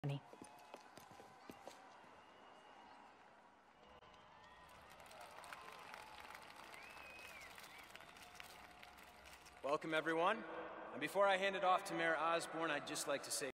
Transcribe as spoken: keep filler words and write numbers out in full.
Welcome, everyone. And before I hand it off to Mayor Osborne, I'd just like to say